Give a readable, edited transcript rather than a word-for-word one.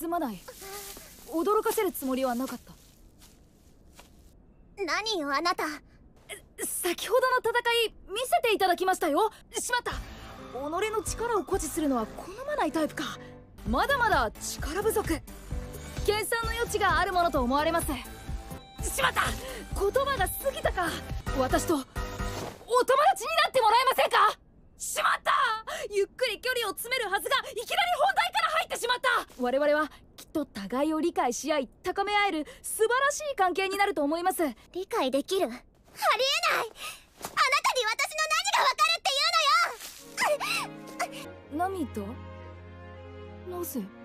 すまない。驚かせるつもりはなかった。 何よあなた。 先ほどの戦い見せていただきましたよ。しまった。己の力を誇示するのは好まないタイプか。まだまだ力不足。計算の余地があるものと思われます。しまった。言葉が過ぎたか。私とお友達になってもらえませんか。しまった。ゆっくり距離を詰めるはずがいきなり本題から入ってしまった。我々はきっと互いを理解し合い高め合える素晴らしい関係になると思います。 理解できる？ありえない。あなたに私の何がわかるっていうのよ。 涙？なぜ？